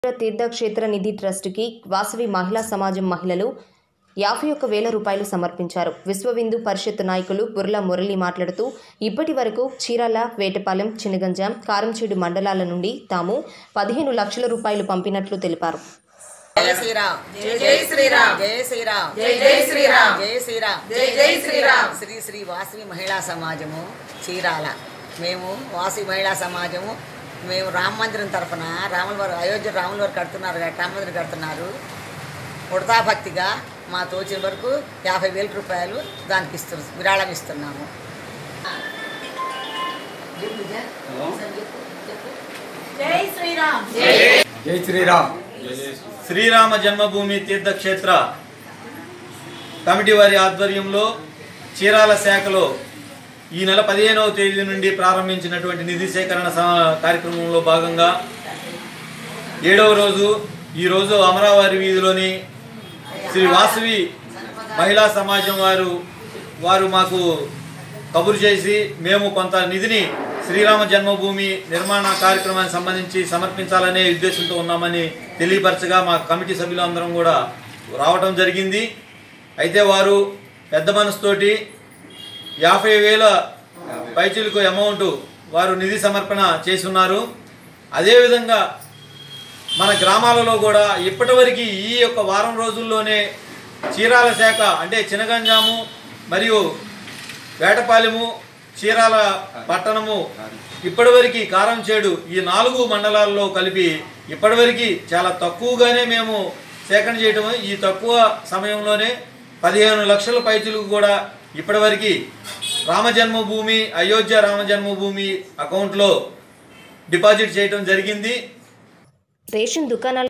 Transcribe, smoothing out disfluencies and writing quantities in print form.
తీర్థక్షేత్ర నిధి ట్రస్టుకి వాసవి మహిళా సమాజం మహిళలు 51,000 రూపాయలు సమర్పించారు. విశ్వవిందు పరిషత్ నాయకులు బుర్ల మురళి మాట్లాడుతూ ఇప్పటి వరకు చీరాల, వేటపాలెం, చినగంజాం, కారంచేడు మండలాల నుండి తాము 15 లక్షల రూపాయలు పంపినట్లు తెలిపారు. జై శ్రీరామ్, జై శ్రీరామ్, జై శ్రీరామ్, జై శ్రీరామ్, జై శ్రీరామ్, జై శ్రీరామ్. శ్రీ శ్రీ వాసవి మహిళా సమాజము చీరాల. మేము వాసవి మహిళా సమాజము మేము రామ మందిరం తరఫున అయోధ్య రాముల వారు కడుతున్నారు, రామ మందిరం కడుతున్నారు. ఉడతా భక్తిగా మా తోచిన వరకు 50,000 రూపాయలు దానికి విరాళం ఇస్తున్నాము. జై శ్రీరామ్, జై శ్రీరామ్. శ్రీరామ జన్మభూమి తీర్థక్షేత్ర కమిటీ వారి ఆధ్వర్యంలో చీరాల శాఖలో ఈ నెల 15వ తేదీ నుండి ప్రారంభించినటువంటి నిధి సేకరణ కార్యక్రమంలో భాగంగా 7వ రోజు ఈరోజు అమరావతి వీధిలోని శ్రీ వాసవి మహిళా సమాజం వారు మాకు కబురు చేసి మేము కొంత నిధిని శ్రీరామ జన్మభూమి నిర్మాణ కార్యక్రమానికి సంబంధించి సమర్పించాలనే ఉద్దేశంతో ఉన్నామని తెలియపరచగా మా కమిటీ సభ్యులందరం కూడా రావడం జరిగింది. అయితే వారు పెద్ద మనసుతోటి 50,000 పైచిలకు అమౌంట్ వారు నిధి సమర్పణ చేస్తున్నారు. అదేవిధంగా మన గ్రామాలలో కూడా ఇప్పటివరకు ఈ యొక్క వారం రోజుల్లోనే చీరాల శాఖ అంటే చినగంజాము మరియు వేటపాలెము, చీరాల పట్టణము, ఇప్పటివరకు కారంచేడు ఈ 4 మండలాల్లో కలిపి ఇప్పటివరకు చాలా తక్కువగానే మేము సేకరణ చేయటం. ఈ తక్కువ సమయంలోనే 15 లక్షల పైచులకు కూడా ఇప్పటివరకు రామజన్మభూమి అయోధ్య రామజన్మభూమి అకౌంట్లో డిపాజిట్ చేయడం జరిగింది. రేషన్ దుకాణాలు